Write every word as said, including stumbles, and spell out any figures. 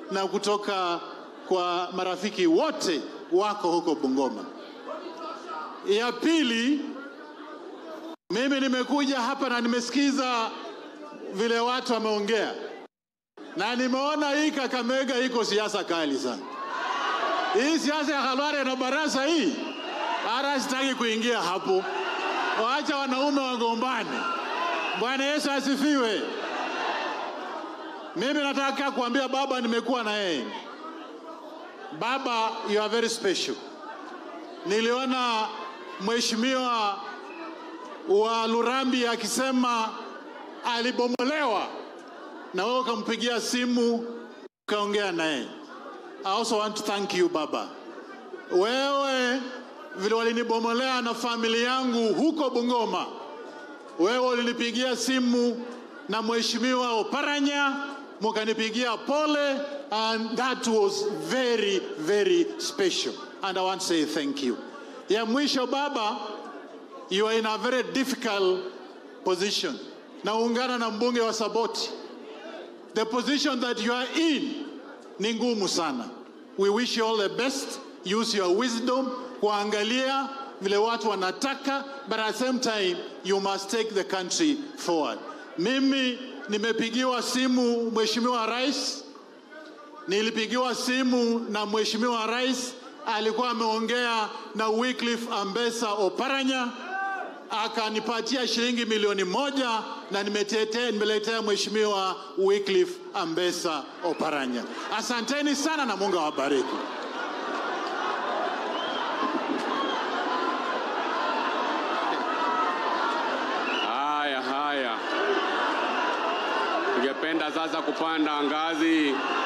na kutoka kwa marafiki wote wako huko Bungoma. Ya pili, mimi nimekuja hapa na nimesikiza vile watu wameongea. Na nimeona hii Kakamega iko siasa kali sana. Hii siasa ya Kalwale na Barasa hii, ara sitaki kuingia hapo. Waacha wanaume wagombane. Bwana Yesu asifiwe. Mimi nataka kuambia baba, nimekuwa na yeye. Baba, you are very special. Niliona mheshimiwa wa Lurambi akisema alibomolewa na wewe ukampigia simu ukaongea naye. I also want to thank you baba. Wewe vile walinibomolea na familia yangu huko Bungoma, wewe ulinipigia simu na mheshimiwa Oparanya mukanipigia pole, and that was very very special, and I want to say thank you. Ya mwisho baba, you are in a very difficult position. Naungana na mbunge wa Saboti. The position that you are in ni ngumu sana. We wish you all the best. Use your wisdom kuangalia vile watu wanataka, but at the same time you must take the country forward. Mimi nimepigiwa simu mheshimiwa rais, nilipigiwa simu na mheshimiwa rais, alikuwa ameongea na Wycliffe Ambesa Oparanya, akanipatia shilingi milioni moja na nimetetea nimeletea mheshimiwa Wycliffe Ambesa Oparanya. Asanteni sana na Mungu awabariki. Haya haya. Tungependa sasa kupanda ngazi